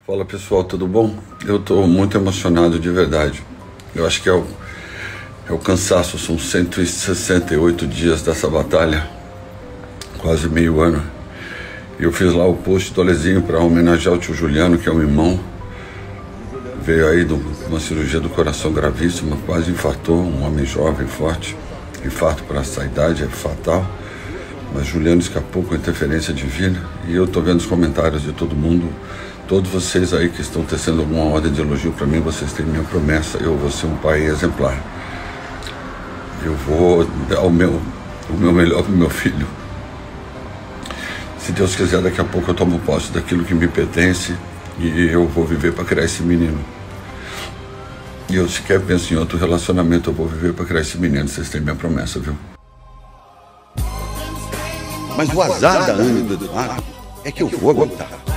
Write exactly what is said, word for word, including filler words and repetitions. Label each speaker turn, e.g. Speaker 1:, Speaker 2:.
Speaker 1: Fala pessoal, tudo bom? Eu estou muito emocionado de verdade. Eu acho que é o, é o cansaço, são cento e sessenta e oito dias dessa batalha, quase meio ano. E eu fiz lá o post do Alezinho para homenagear o tio Juliano, que é um irmão. Veio aí de uma cirurgia do coração gravíssima, quase infartou, um homem jovem, forte. Infarto para essa idade é fatal. Mas Juliano escapou com interferência divina. E eu estou vendo os comentários de todo mundo. Todos vocês aí que estão tecendo alguma ordem de elogio para mim, vocês têm minha promessa. Eu vou ser um pai exemplar. Eu vou dar o meu, o meu melhor para o meu filho. Se Deus quiser, daqui a pouco eu tomo posse daquilo que me pertence e eu vou viver para criar esse menino. E eu sequer penso em outro relacionamento, eu vou viver para criar esse menino. Vocês têm minha promessa, viu?
Speaker 2: Mas o azar da Ana e do Eduardo é que eu vou aguentar.